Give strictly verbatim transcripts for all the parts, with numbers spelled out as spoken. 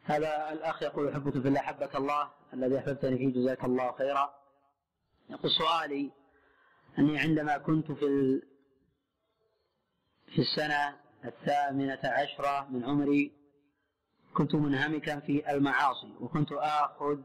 هذا الأخ يقول: أحبك في الله، أحبك الله الذي أحببتني فيه، جزاك الله خيرا. يقول: سؤالي أني عندما كنت في في السنة الثامنة عشرة من عمري كنت منهمكا في المعاصي، وكنت آخذ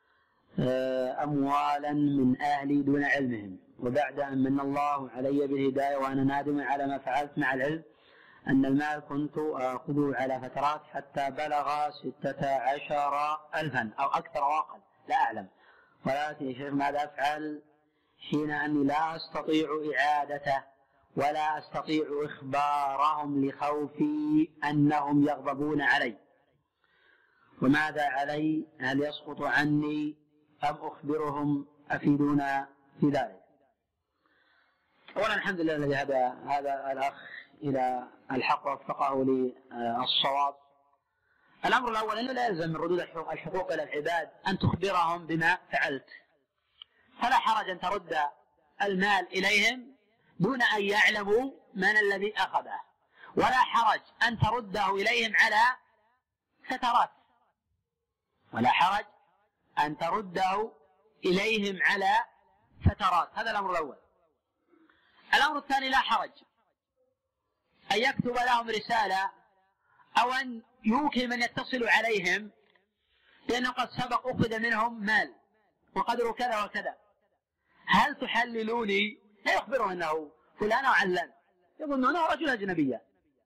أموالا من أهلي دون علمهم، وبعد أن من الله علي بالهداية وأنا نادم على ما فعلت، مع العلم أن المال كنت آخذه على فترات حتى بلغ ستة عشر ألفا أو أكثر وأقل، لا أعلم. ولكن يا شيخ ماذا أفعل حين أني لا أستطيع إعادته ولا أستطيع إخبارهم لخوفي أنهم يغضبون علي؟ وماذا علي؟ هل يسقط عني أم أخبرهم؟ أفيدونا في ذلك. أولا الحمد لله الذي هدى هذا الأخ إلى الحق ووفقه للصواب. الأمر الأول أنه لا يلزم من ردود الحقوق إلى العباد أن تخبرهم بما فعلت، فلا حرج أن ترد المال إليهم دون أن يعلموا من الذي أخذه، ولا حرج أن ترده إليهم على فترات، ولا حرج أن ترده إليهم على فترات. هذا الأمر الأول. الأمر الثاني: لا حرج أن يكتب لهم رسالة أو أن يوكل من يتصل عليهم لأنه قد سبق أخذ منهم مال وقدره كذا وكذا، هل تحللوا لي؟ لا يخبرهم أنه فلان أو علان، يظنونه رجل أجنبية.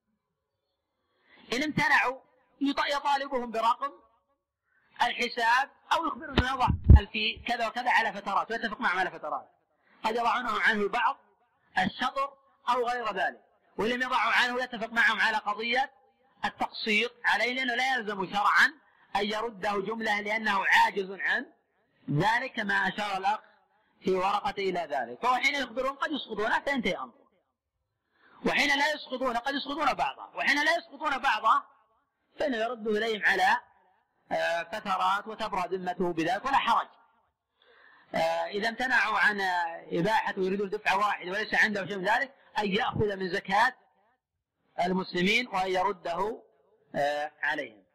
إن امتنعوا يطالبهم برقم الحساب أو يخبرهم أنه يضع في كذا وكذا على فترات ويتفق معهم على فترات، قد يضعونه عنه بعض الشطر أو غير ذلك، ولم يضعوا عنه يتفق معهم على قضية التقسيط عليه، لأنه لا يلزم شرعا أن يرده جملة لأنه عاجز عن ذلك، كما أشار الأخ في ورقته إلى ذلك. فهو حين يخبرون قد يسقطونه فينتهي أمره، وحين لا يسقطون قد يسقطون بعضه، وحين لا يسقطون بعضه فإنه يرده إليهم على فترات وتبرأ ذمته بذلك، ولا حرج. إذا امتنعوا عن إباحة ويريدون دفعة واحدة وليس عنده شيء من ذلك، أن يأخذ من زكاة المسلمين وأن يرده عليهم.